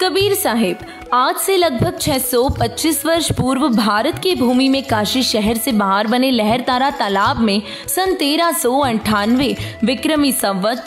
कबीर साहिब आज से लगभग 625 वर्ष पूर्व भारत की भूमि में काशी शहर से बाहर बने लहरतारा तालाब में सन 1398 विक्रमी संवत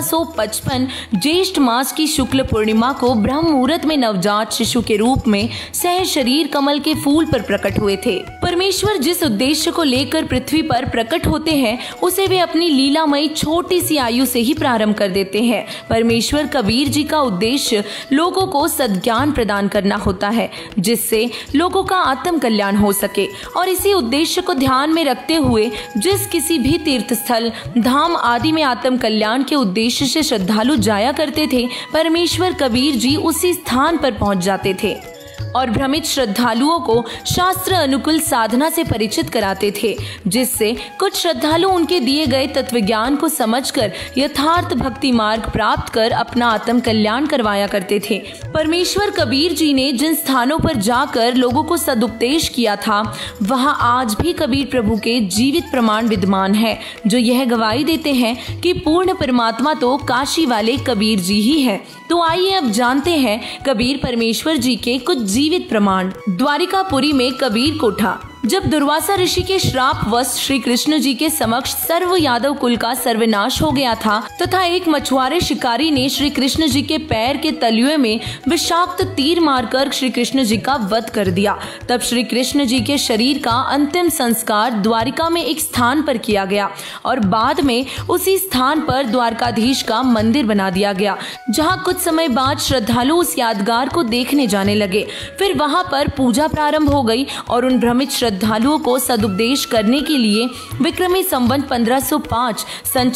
1455 ज्येष्ठ मास की शुक्ल पूर्णिमा को ब्रह्म मुहूर्त में नवजात शिशु के रूप में सह शरीर कमल के फूल पर प्रकट हुए थे। परमेश्वर जिस उद्देश्य को लेकर पृथ्वी पर प्रकट होते हैं उसे वे अपनी लीलामयी छोटी सी आयु से ही प्रारंभ कर देते हैं। परमेश्वर कबीर जी का उद्देश्य लोगों को सद्ज्ञान प्रदान करना होता है जिससे लोगों का आत्म कल्याण हो सके, और इसी उद्देश्य को ध्यान में रखते हुए जिस किसी भी तीर्थ स्थल धाम आदि में आत्म कल्याण के उद्देश्य से श्रद्धालु जाया करते थे, परमेश्वर कबीर जी उसी स्थान पर पहुंच जाते थे और भ्रमित श्रद्धालुओं को शास्त्र अनुकूल साधना से परिचित कराते थे, जिससे कुछ श्रद्धालु उनके दिए गए तत्वज्ञान को समझकर यथार्थ भक्ति मार्ग प्राप्त कर अपना आत्म कल्याण करवाया करते थे। परमेश्वर कबीर जी ने जिन स्थानों पर जाकर लोगों को सदुपदेश किया था वहां आज भी कबीर प्रभु के जीवित प्रमाण विद्यमान है, जो यह गवाही देते हैं कि पूर्ण परमात्मा तो काशी वाले कबीर जी ही है। तो आइए अब जानते हैं कबीर परमेश्वर जी के कुछ जीवित प्रमाण। द्वारिकापुरी में कबीर कोठा। जब दुर्वासा ऋषि के श्राप वश श्री कृष्ण जी के समक्ष सर्व यादव कुल का सर्वनाश हो गया था तथा एक मछुआरे शिकारी ने श्री कृष्ण जी के पैर के तलुए में विषाक्त तीर मारकर श्री कृष्ण जी का वध कर दिया, तब श्री कृष्ण जी के शरीर का अंतिम संस्कार द्वारिका में एक स्थान पर किया गया और बाद में उसी स्थान पर द्वारकाधीश का मंदिर बना दिया गया, जहाँ कुछ समय बाद श्रद्धालु उस यादगार को देखने जाने लगे। फिर वहाँ पर पूजा प्रारंभ हो गई और उन भ्रमित श्रद्धालुओं को सदुपदेश करने के लिए विक्रमी संवत 1505 सन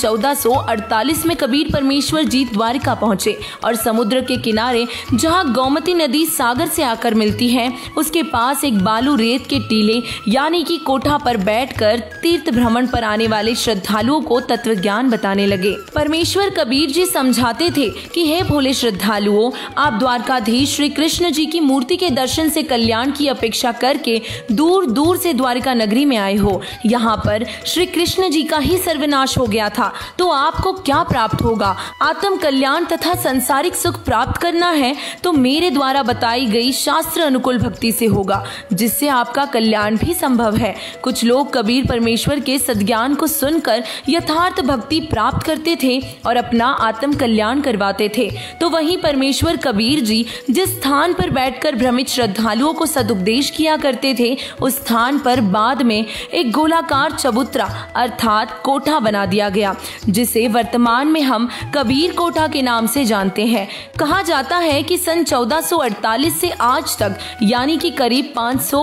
1448 में कबीर परमेश्वर जी द्वारिका पहुंचे और समुद्र के किनारे जहां गोमती नदी सागर से आकर मिलती है उसके पास एक बालू रेत के टीले यानी कि कोठा पर बैठकर तीर्थ भ्रमण पर आने वाले श्रद्धालुओं को तत्व ज्ञान बताने लगे। परमेश्वर कबीर जी समझाते थे कि हे भोले श्रद्धालुओं, आप द्वारकाधीश श्री कृष्ण जी की मूर्ति के दर्शन से कल्याण की अपेक्षा करके दूर दूर से द्वारिका नगरी में आए हो। यहाँ पर श्री कृष्ण जी का ही सर्वनाश हो गया था, तो आपको क्या प्राप्त होगा? आत्म कल्याण तथा संसारिक सुख प्राप्त करना है तो मेरे द्वारा बताई गई शास्त्र अनुकूल भक्ति से होगा, जिससे आपका कल्याण भी संभव है। कुछ लोग कबीर परमेश्वर के सद्ज्ञान को सुनकर यथार्थ भक्ति प्राप्त करते थे और अपना आत्म कल्याण करवाते थे, तो वहीं परमेश्वर कबीर जी जिस स्थान पर बैठकर भ्रमित श्रद्धालुओं को सदुपदेश किया करते थे उस स्थान पर बाद में एक गोलाकार चबूतरा अर्थात कोठा बना दिया गया, जिसे वर्तमान में हम कबीर कोठा के नाम से जानते हैं। कहा जाता है कि सन 1448 से आज तक यानी कि करीब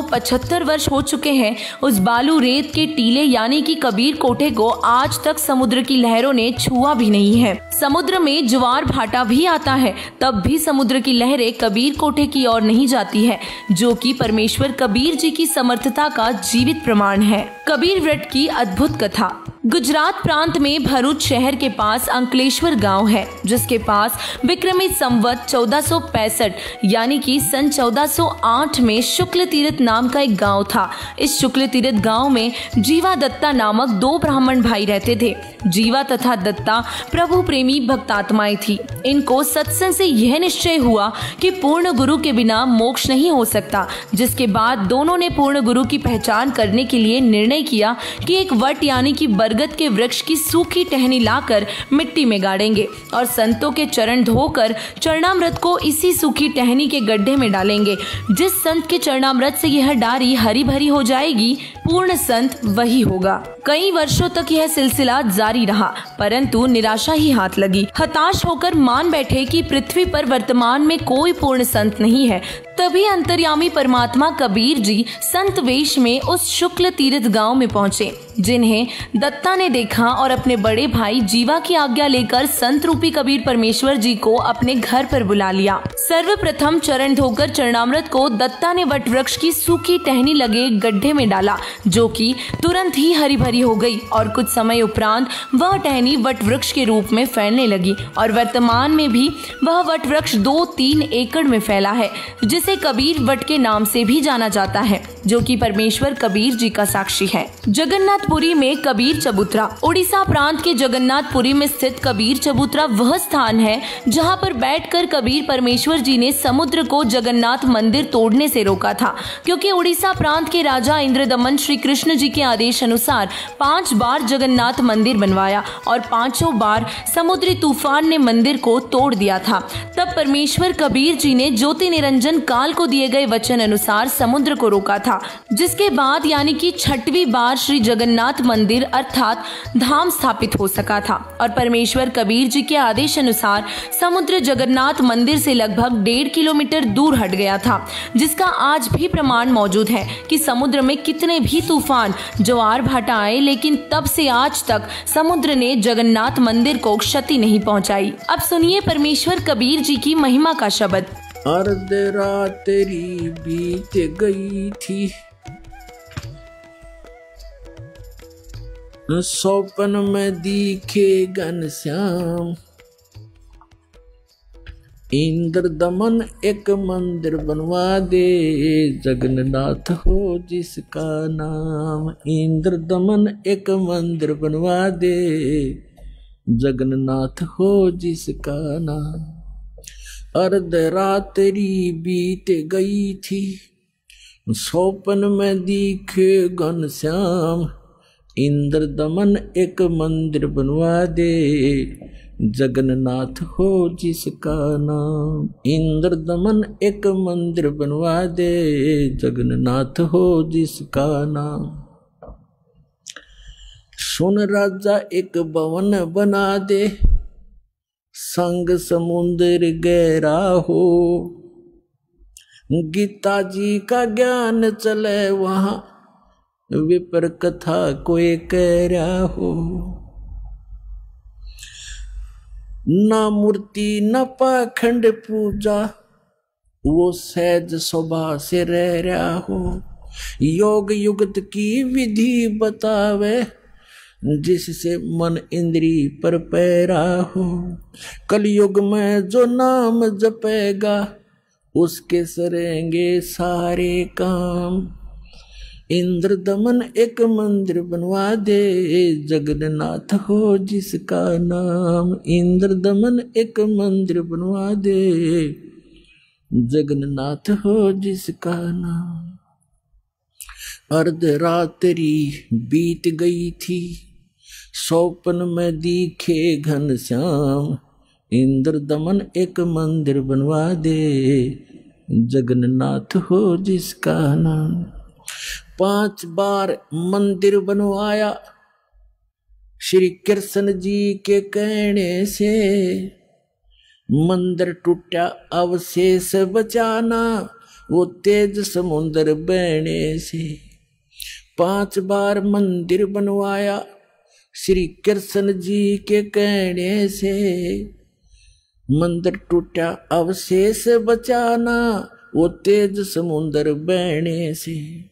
575 वर्ष हो चुके हैं उस बालू रेत के टीले यानी कि कबीर कोठे को आज तक समुद्र की लहरों ने छुआ भी नहीं है। समुद्र में ज्वार भाटा भी आता है तब भी समुद्र की लहरें कबीर कोठे की ओर नहीं जाती है, जो कि परमेश्वर कबीर जी की समर्थता का जीवित प्रमाण है। कबीर व्रत की अद्भुत कथा। गुजरात प्रांत में भरूच शहर के पास अंकलेश्वर गांव है, जिसके पास विक्रमी संवत 1465 यानी कि सन 1408 में शुक्ल तीर्थ नाम का एक गांव था। इस शुक्ल तीर्थ गांव में जीवा दत्ता नामक दो ब्राह्मण भाई रहते थे। जीवा तथा दत्ता प्रभु प्रेमी भक्तात्माएं थी। इनको सत्संग से यह निश्चय हुआ कि पूर्ण गुरु के बिना मोक्ष नहीं हो सकता, जिसके बाद दोनों ने पूर्ण गुरु की पहचान करने के लिए निर्णय किया कि एक वट यानी कि बरगद के वृक्ष की सूखी टहनी लाकर मिट्टी में गाड़ेंगे और संतों के चरण धोकर चरणामृत को इसी सूखी टहनी के गड्ढे में डालेंगे। जिस संत के चरणामृत से यह डारी हरी भरी हो जाएगी, पूर्ण संत वही होगा। कई वर्षों तक यह सिलसिला जारी रहा, परंतु निराशा ही हाथ लगी। हताश होकर मान बैठे कि पृथ्वी पर वर्तमान में कोई पूर्ण संत नहीं है। तभी अंतर्यामी परमात्मा कबीर जी संत वेश में उस शुक्ल तीर्थ गांव में पहुंचे, जिन्हें दत्ता ने देखा और अपने बड़े भाई जीवा की आज्ञा लेकर संत रूपी कबीर परमेश्वर जी को अपने घर पर बुला लिया। सर्वप्रथम चरण धोकर चरणामृत को दत्ता ने वट वृक्ष की सूखी टहनी लगे गड्ढे में डाला, जो कि तुरंत ही हरी भरी हो गई और कुछ समय उपरांत वह टहनी मुनि वट वृक्ष के रूप में फैलने लगी और वर्तमान में भी वह वट वृक्ष 2-3 एकड़ में फैला है, जिसे कबीर वट के नाम से भी जाना जाता है, जो कि परमेश्वर कबीर जी का साक्षी है। जगन्नाथपुरी में कबीर चबूतरा। उड़ीसा प्रांत के जगन्नाथपुरी में स्थित कबीर चबूतरा वह स्थान है जहां पर बैठकर कबीर परमेश्वर जी ने समुद्र को जगन्नाथ मंदिर तोड़ने से रोका था, क्योंकि उड़ीसा प्रांत के राजा इंद्रदमन श्री कृष्ण जी के आदेश अनुसार 5 बार जगन्नाथ मंदिर बनवाया और 5 बार समुद्री तूफान ने मंदिर को तोड़ दिया था। तब परमेश्वर कबीर जी ने ज्योति निरंजन काल को दिए गए वचन अनुसार समुद्र को रोका था, जिसके बाद यानी कि 6वीं बार श्री जगन्नाथ मंदिर अर्थात धाम स्थापित हो सका था और परमेश्वर कबीर जी के आदेश अनुसार समुद्र जगन्नाथ मंदिर से लगभग 1.5 किलोमीटर दूर हट गया था, जिसका आज भी प्रमाण मौजूद है कि समुद्र में कितने भी तूफान ज्वार भाटा आए, लेकिन तब से आज तक समुद्र ने जगन्नाथ मंदिर को क्षति नहीं पहुंचाई। अब सुनिए परमेश्वर कबीर जी की महिमा का शब्द। अर्ध रात तेरी बीत गई थी, सौपन में दिखे घनश्याम, इंद्र दमन एक मंदिर बनवा दे, जगन्नाथ हो जिसका नाम। इंद्र दमन एक मंदिर बनवा दे, जगन्नाथ हो जिसका नाम। अर्ध रात्रि बीत गई थी, सौपन में दिखे घनश्याम, इंद्र दमन एक मंदिर बनवा दे, जगन्नाथ हो जिसका नाम। इंद्र दमन एक मंदिर बनवा दे, जगन्नाथ हो जिसका नाम। सुन राजा एक भवन बना दे, संग समुद्र गहरा हो, गीता जी का ज्ञान चले वहां, विपर कथा कोई कह रहा हो। ना मूर्ति न पाखंड पूजा, वो सहज स्वभाव से रह रहा हो। योग युगत की विधि बतावे, जिससे मन इंद्री पर पैरा हो। कलयुग में जो नाम जपेगा, उसके सरेंगे सारे काम। इंद्र दमन एक मंदिर बनवा दे, जगन्नाथ हो जिसका नाम। इंद्र दमन एक मंदिर बनवा दे, जगन्नाथ हो जिसका नाम। अर्ध रात्रि बीत गई थी, सौपन में दिखे घनश्याम, इंद्र दमन एक मंदिर बनवा दे, जगन्नाथ हो जिसका नाम। 5 बार मंदिर बनवाया श्री कृष्ण जी के कहने से, मंदिर टूटा अवशेष बचाना, वो तेज समुद्र बहने से। 5 बार मंदिर बनवाया श्री कृष्ण जी के कहने से, मंदिर टूटा अवशेष बचाना, वो तेज समुद्र बहने से।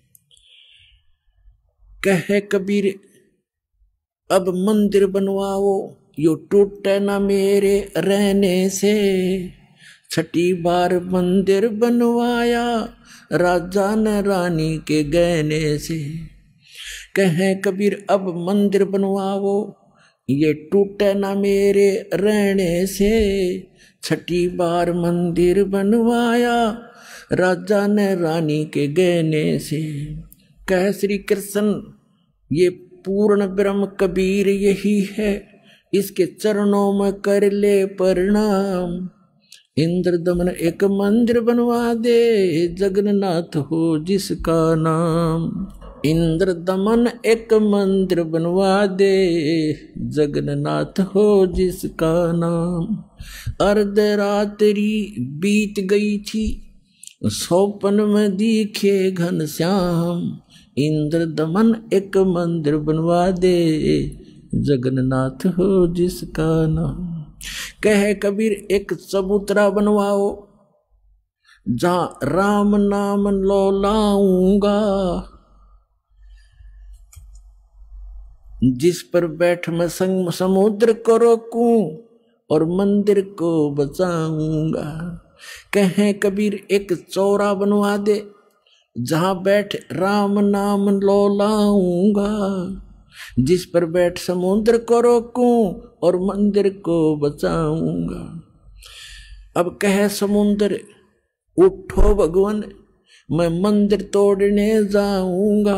कहे कबीर अब मंदिर बनवाओ, यो टूटे ना मेरे रहने से। 6ठी बार मंदिर बनवाया राजा ने रानी के गहने से। कहे कबीर अब मंदिर बनवाओ, ये टूटे ना मेरे रहने से। 6ठी बार मंदिर बनवाया राजा ने रानी के गहने से। कह श्री कृष्ण ये पूर्ण ब्रह्म कबीर यही है, इसके चरणों में कर ले प्रणाम। इंद्र दमन एक मंदिर बनवा दे, जगन्नाथ हो जिसका नाम। इंद्र दमन एक मंदिर बनवा दे, जगन्नाथ हो जिसका नाम। अर्ध रात्रि बीत गई थी, सौपन में दिखे घनश्याम, इंद्र दमन एक मंदिर बनवा दे, जगन्नाथ हो जिसका नाम। कहे कबीर एक चबूतरा बनवाओ, जहां राम नाम लो लाऊंगा, जिस पर बैठ मैं संग समुद्र को रोकूं और मंदिर को बचाऊंगा। कहें कबीर एक चौरा बनवा दे, जहां बैठ राम नाम लो लाऊंगा। जिस पर बैठ समुद्र को रोकूं और मंदिर को बचाऊंगा। अब कहे समुद्र उठो भगवान, मैं मंदिर तोड़ने जाऊंगा।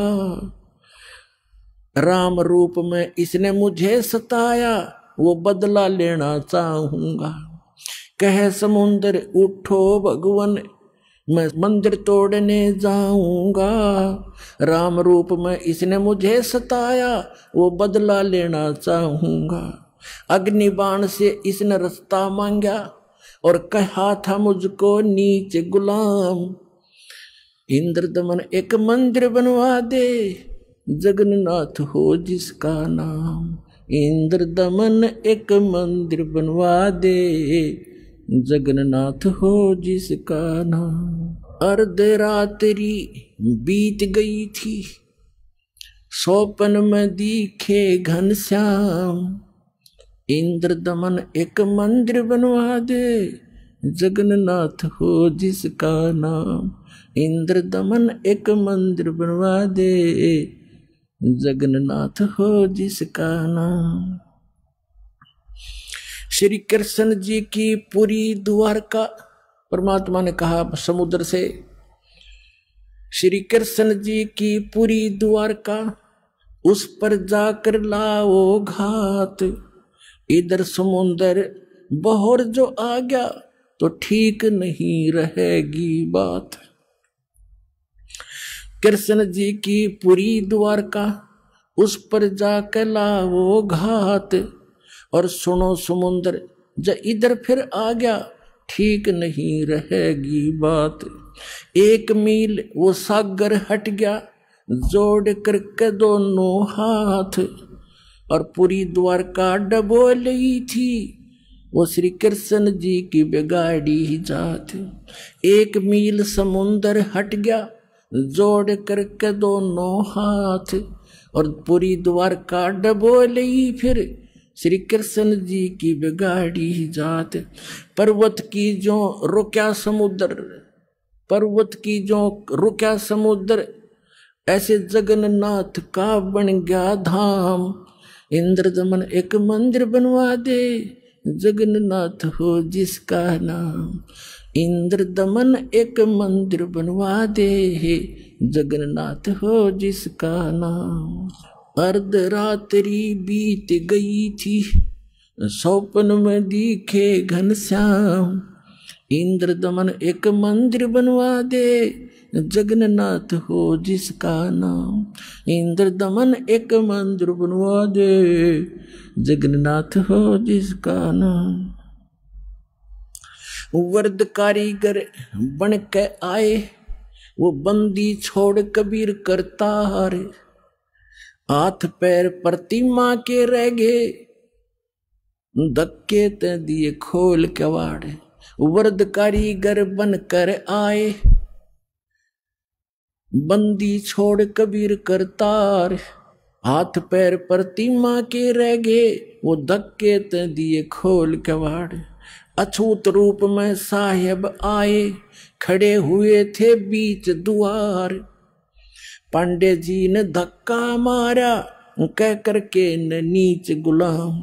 राम रूप में इसने मुझे सताया, वो बदला लेना चाहूंगा। कहे समुद्र उठो भगवान, मैं मंदिर तोड़ने जाऊंगा। राम रूप में इसने मुझे सताया, वो बदला लेना चाहूंगा। अग्नि बाण से इसने रास्ता मांगा और कहा था मुझको नीच गुलाम। इंद्रदमन एक मंदिर बनवा दे, जगन्नाथ हो जिसका नाम। इंद्रदमन एक मंदिर बनवा दे, जगन्नाथ हो जिसका नाम। अर्धरात्रि बीत गई थी, सौपन में दिखे घनश्याम। इंद्रदमन एक मंदिर बनवा दे, जगन्नाथ हो जिसका नाम। इंद्रदमन एक मंदिर बनवा दे, जगन्नाथ हो जिसका नाम। श्री कृष्ण जी की पूरी द्वारका, परमात्मा ने कहा समुद्र से, श्री कृष्ण जी की पूरी द्वारका उस पर जाकर लाओ घात। इधर समुद्र बहर जो आ गया तो ठीक नहीं रहेगी बात। कृष्ण जी की पूरी द्वारका उस पर जाकर लाओ घात। और सुनो समुद्र जब इधर फिर आ गया ठीक नहीं रहेगी बात। 1 मील वो सागर हट गया, जोड़ करके दोनों हाथ। और पूरी द्वारका डबो ली थी, वो श्री कृष्ण जी की बिगाड़ी जात। 1 मील समुद्र हट गया, जोड़ करके दोनों हाथ। और पूरी द्वारका डबो ली फिर श्री कृष्ण जी की बिगाड़ी जात। पर्वत की जो रुक्या समुद्र, पर्वत की जो रुक्या समुद्र, ऐसे जगन्नाथ का बन गया धाम। इंद्रदमन एक मंदिर बनवा दे, जगन्नाथ हो जिसका नाम। इंद्रदमन एक मंदिर बनवा दे, जगन्नाथ हो जिसका नाम। अर्धरात्रि बीत गई थी, सौपन में दिखे घनश्याम। इंद्रदमन एक मंदिर बनवा दे, जगन्नाथ हो जिसका नाम। इंद्रदमन एक मंदिर बनवा दे, जगन्नाथ हो जिसका नाम। वर्द कारीगर बन के आए, वो बंदी छोड़ कबीर करतार। हाथ पैर प्रतिमा के रह गए, धक्के ते दिए खोल कवाड़। वर्द कारीगर बन कर आए, बंदी छोड़ कबीर करतार। हाथ पैर प्रतिमा के रह गए, वो धक्के ते दिए खोल कवाड़। अछूत रूप में साहेब आए, खड़े हुए थे बीच द्वार। पांडे जी ने धक्का मारा, कह करके न नीच गुलाम।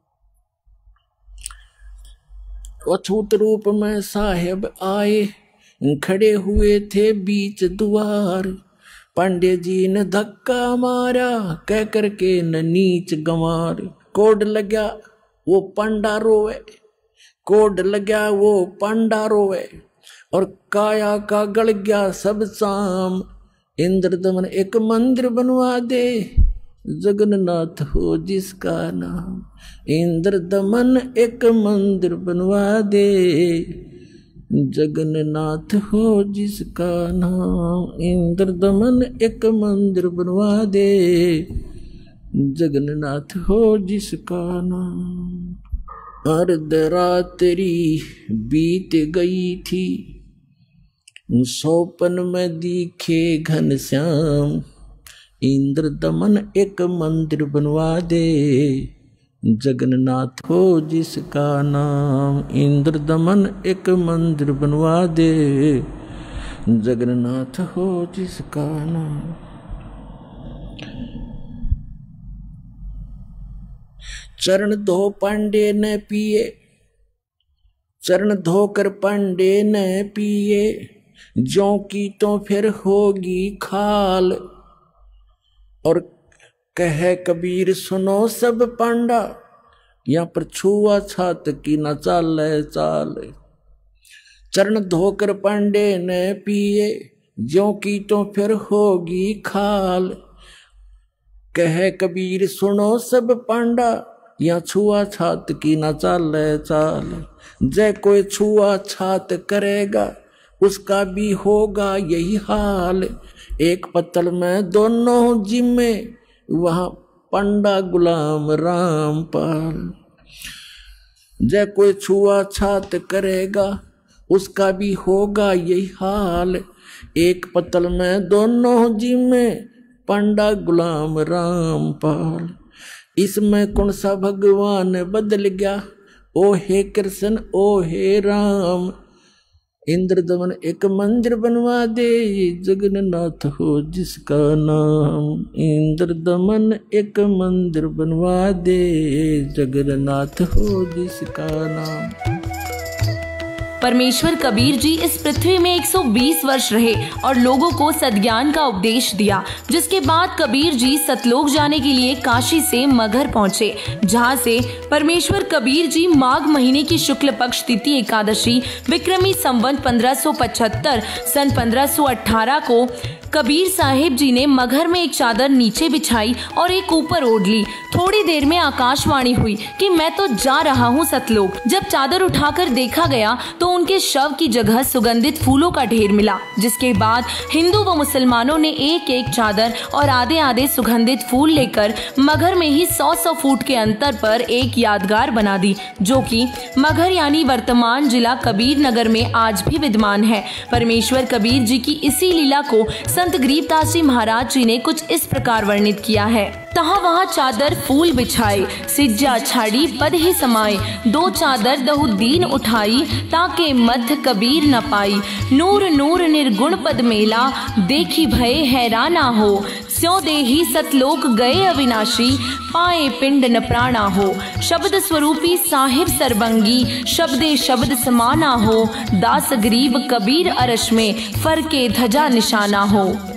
अछूत रूप में साहेब आए, खड़े हुए थे बीच द्वार। पांडे जी ने धक्का मारा, कह करके न नीच गंवार। कोड लग्या वो पांडा रोवे, कोड लग्या वो पांडा रोवे। और काया का गल गया सब शाम। इंद्रदमन एक मंदिर बनवा दे, जगन्नाथ हो जिसका नाम। इंद्रदमन एक मंदिर बनवा दे, जगन्नाथ हो जिसका नाम। इंद्रदमन एक मंदिर बनवा दे, जगन्नाथ हो जिसका नाम। अर्धरात्रि बीत गई थी, सौपन में दिखे घनश्याम। इंद्र दमन एक मंदिर बनवा दे, जगन्नाथ हो जिसका नाम। इंद्र दमन एक मंदिर बनवा दे, जगन्नाथ हो जिसका नाम। चरण धो पांडे न पिए, चरण धोकर पांडे न पिए, ज्यों की तो फिर होगी खाल। और कहे कबीर सुनो सब पांडा, यहाँ पर छुआ छात की न चाले चाल। चरण धोकर पांडे न पिए, ज्यों की तो फिर होगी खाल। कहे कबीर सुनो सब पांडा, यहाँ छुआ छात की न चाले चाल। जय कोई छुआ छात करेगा, उसका भी होगा यही हाल। एक पत्तल में दोनों जिम्मे, वहां पंडा गुलाम रामपाल। जय कोई छुआ छात करेगा, उसका भी होगा यही हाल। एक पत्तल में दोनों जिम्मे, पंडा गुलाम रामपाल। इसमें कौन सा भगवान बदल गया, ओ हे कृष्ण ओ हे राम। इंद्र दमन एक मंदिर बनवा दे, जगन्नाथ हो जिसका नाम। इंद्र दमन एक मंदिर बनवा दे, जगन्नाथ हो जिसका नाम। परमेश्वर कबीर जी इस पृथ्वी में 120 वर्ष रहे और लोगों को सद्ज्ञान का उपदेश दिया, जिसके बाद कबीर जी सतलोक जाने के लिए काशी से मगहर पहुंचे, जहां से परमेश्वर कबीर जी माघ महीने की शुक्ल पक्ष तिथि एकादशी विक्रमी संवत 1575 सन 1518 को कबीर साहिब जी ने मगहर में एक चादर नीचे बिछाई और एक ऊपर ओढ़ ली। थोड़ी देर में आकाशवाणी हुई कि मैं तो जा रहा हूँ सतलोक। जब चादर उठाकर देखा गया तो उनके शव की जगह सुगंधित फूलों का ढेर मिला, जिसके बाद हिंदू व मुसलमानों ने एक एक चादर और आधे आधे सुगंधित फूल लेकर मगहर में ही 100 फुट के अंतर पर एक यादगार बना दी, जो कि मगहर यानी वर्तमान जिला कबीर नगर में आज भी विद्यमान है। परमेश्वर कबीर जी की इसी लीला को संत गरीबदास जी महाराज जी ने कुछ इस प्रकार वर्णित किया है। तहाँ वहाँ चादर फूल बिछाए, सिज्जा छाड़ी पद ही समाए, दो चादर दहुदीन उठाई, ताके मध्य कबीर न पाई। नूर नूर निर्गुण पद मेला, देखी भय हैराना हो। स्यों देही सतलोक गए अविनाशी, पाए पिंड न प्राणा हो। शब्द स्वरूपी साहिब सरबंगी, शब्दे शब्द समाना हो। दास गरीब कबीर अरश में, फर के ध्वजा निशाना हो।